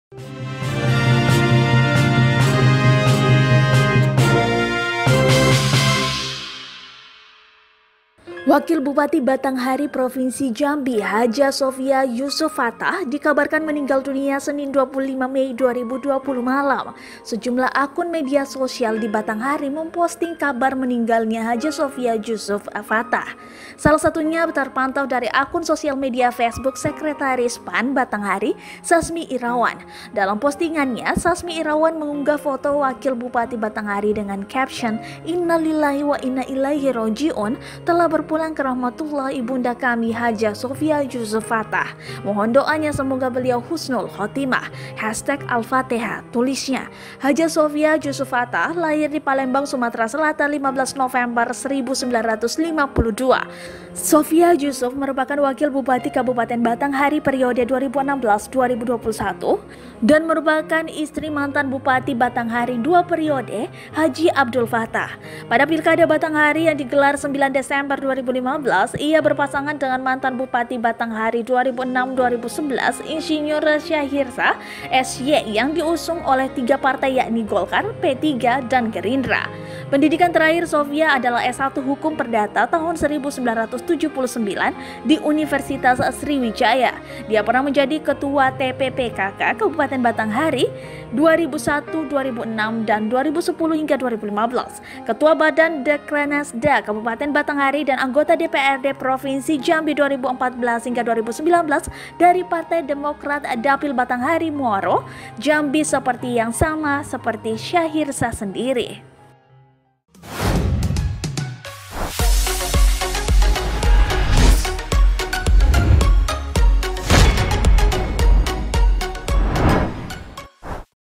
Wakil Bupati Batanghari Provinsi Jambi, Haja Sofia Yusuf Fatah, dikabarkan meninggal dunia Senin 25 Mei 2020 malam. Sejumlah akun media sosial di Batanghari memposting kabar meninggalnya Haja Sofia Yusuf Fatah. Salah satunya terpantau dari akun sosial media Facebook Sekretaris PAN Batanghari, Sasmi Irawan. Dalam postingannya, Sasmi Irawan mengunggah foto Wakil Bupati Batanghari dengan caption, "Innalillahi wa inna ilaihi roji'un, telah berpulang ke rahmatullah ibunda kami Haja Sofia Yusuf Fatah. Mohon doanya semoga beliau husnul khotimah." #Al-Fatihah, tulisnya. Haja Sofia Yusuf Fatah lahir di Palembang, Sumatera Selatan 15 November 1952. Sofia Yusuf merupakan Wakil Bupati Kabupaten Batanghari periode 2016-2021 dan merupakan istri mantan Bupati Batanghari 2 periode, Haji Abdul Fatah. Pada Pilkada Batanghari yang digelar 9 Desember 2015, ia berpasangan dengan mantan Bupati Batanghari 2006-2011, Insinyur Syahirsa SY, yang diusung oleh 3 partai yakni Golkar, P3, dan Gerindra. Pendidikan terakhir Sofia adalah S1 Hukum Perdata tahun 1979 di Universitas Sriwijaya. Dia pernah menjadi Ketua TPPKK Kabupaten Batanghari 2001-2006 dan 2010 hingga 2015, Ketua Badan Dekranasda Kabupaten Batanghari dan anggota DPRD Provinsi Jambi 2014 hingga 2019 dari Partai Demokrat Dapil Batanghari Muaro, Jambi, seperti yang sama seperti Syahirsa sendiri.